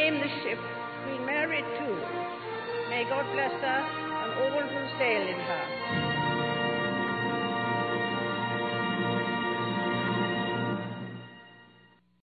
named the ship Queen Mary II. May God bless her and all who sail in her.